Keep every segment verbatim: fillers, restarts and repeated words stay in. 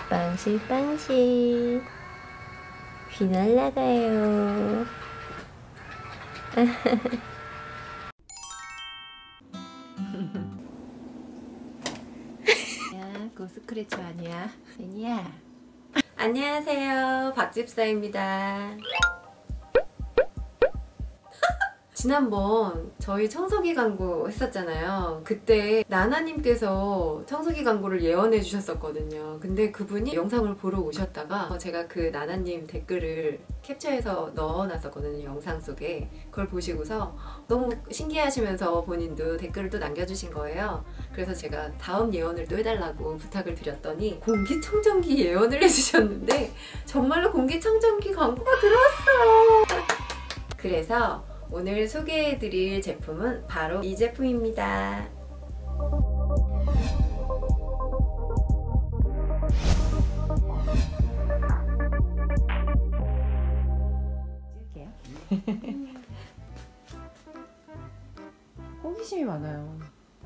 빵실 빵실 비 날라가요. 야, 그거 스크래쳐 아니야? 아니야. 안녕하세요, 박집사입니다. 지난번 저희 청소기 광고 했었잖아요. 그때 나나님께서 청소기 광고를 예언해 주셨었거든요. 근데 그분이 영상을 보러 오셨다가 제가 그 나나님 댓글을 캡처해서 넣어놨었거든요, 영상 속에. 그걸 보시고서 너무 신기하시면서 본인도 댓글을 또 남겨주신 거예요. 그래서 제가 다음 예언을 또 해달라고 부탁을 드렸더니 공기청정기 예언을 해주셨는데 정말로 공기청정기 광고가 들어왔어요. 그래서 오늘 소개해드릴 제품은 바로 이 제품입니다. 찍을게요. 호기심이 많아요.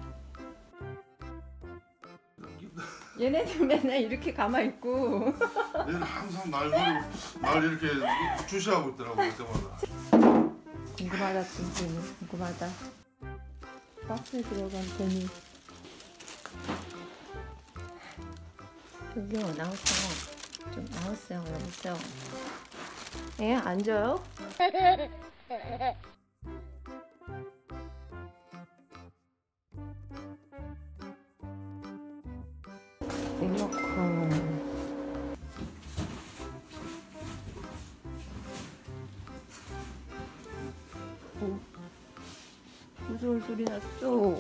얘네들 맨날 이렇게 가만있고 얘는 항상 날, 날 이렇게 주시하고 있더라고, 그때마다. 궁금하다, 찡찡이. 궁금하다. 박스에 들어간 뱀이. 저기요, 나왔어. 좀 나왔어요, 나왔어. 예, 앉아요? 이렇게. 무서운 소리 났어.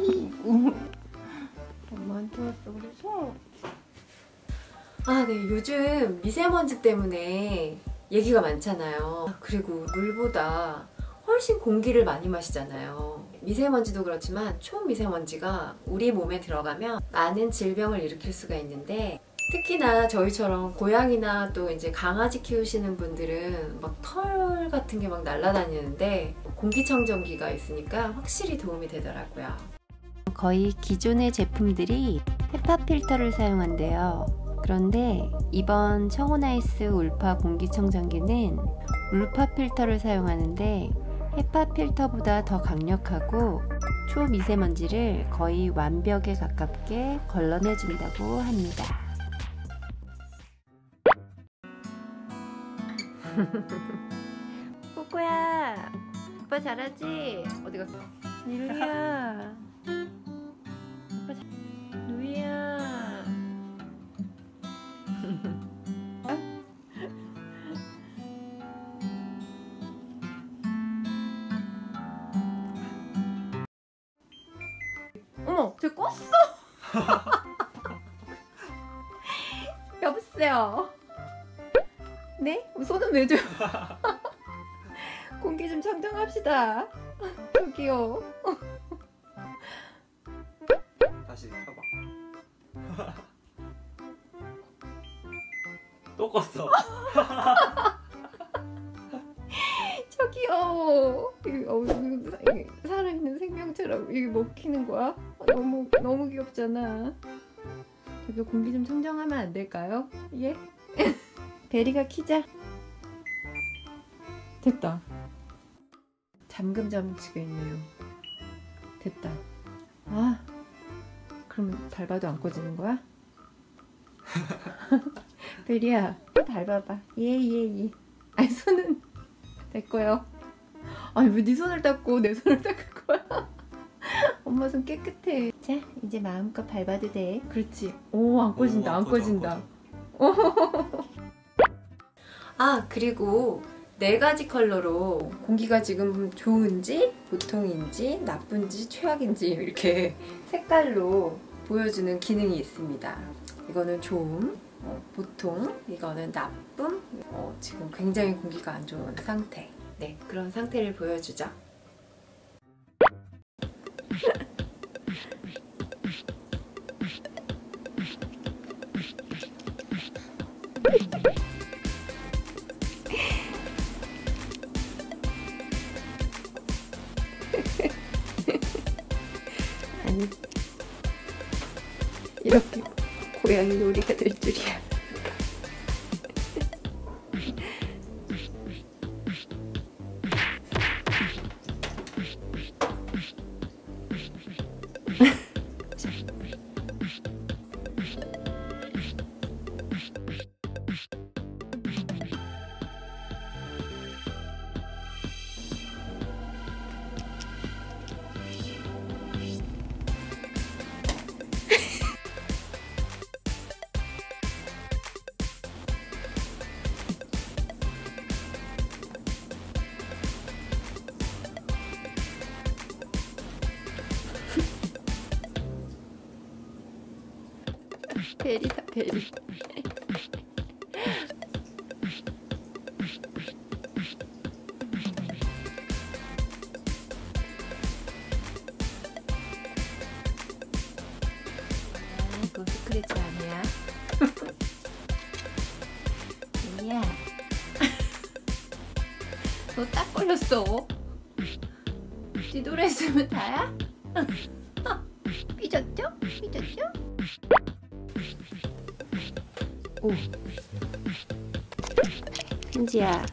엄마한테 왔어 그래서. 아, 네, 요즘 미세먼지 때문에 얘기가 많잖아요. 그리고 물보다 훨씬 공기를 많이 마시잖아요. 미세먼지도 그렇지만 초미세먼지가 우리 몸에 들어가면 많은 질병을 일으킬 수가 있는데, 특히나 저희처럼 고양이나 또 이제 강아지 키우시는 분들은 막 털 같은 게 막 날아다니는데 공기청정기가 있으니까 확실히 도움이 되더라고요. 거의 기존의 제품들이 헤파 필터를 사용한대요. 그런데 이번 청호나이스 울파 공기청정기는 울파 필터를 사용하는데 헤파 필터보다 더 강력하고 초미세먼지를 거의 완벽에 가깝게 걸러내준다고 합니다. 꼬꼬야, 오빠 잘하지? 어디 갔어? 누이야, 오빠 잘... 누이야. 어머, 저 껐어. 여보세요. 네? 손은 왜 줘요? 공기 좀 청정합시다. 저기요. 다시 켜봐. 또 껐어. 저기요. 이거, 어, 이거 살아있는 생명체라고 이게 먹히는 거야? 아, 너무 너무 귀엽잖아. 저기 공기 좀 청정하면 안 될까요? 예? 베리가 키자. 됐다. 잠금 장치가 있네요. 됐다. 아, 그러면 밟아도 안 꺼지는 거야? 베리야, 또 밟아봐. 예예예. 예, 예. 아니, 손은 됐고요. 아니, 왜 네 손을 닦고 내 손을 닦을 거야? 엄마 손 깨끗해. 자, 이제 마음껏 밟아도 돼. 그렇지. 오, 안 꺼진다. 안 꺼진다. 아, 그리고 네 가지 컬러로 공기가 지금 좋은지, 보통인지, 나쁜지, 최악인지 이렇게 색깔로 보여주는 기능이 있습니다. 이거는 좋음, 어, 보통, 이거는 나쁨, 어, 지금 굉장히 공기가 안 좋은 상태. 네, 그런 상태를 보여주죠. 아니, 이렇게 고양이 놀이가 될 줄이야. 베리다 베리. 이거 스크래치 아니야? 뭐야? 너 딱 걸렸어. 뒤돌아있으면 다야? 삐졌죠? 삐졌죠? 오. 펜지야.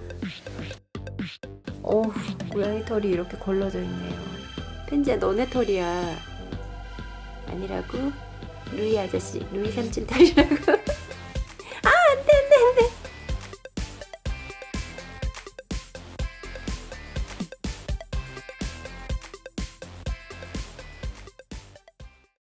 오, 고양이 털이 이렇게 걸러져 있네요. 펜지야, 너네 털이야. 아니라고? 루이 아저씨, 루이 삼촌 털이라고?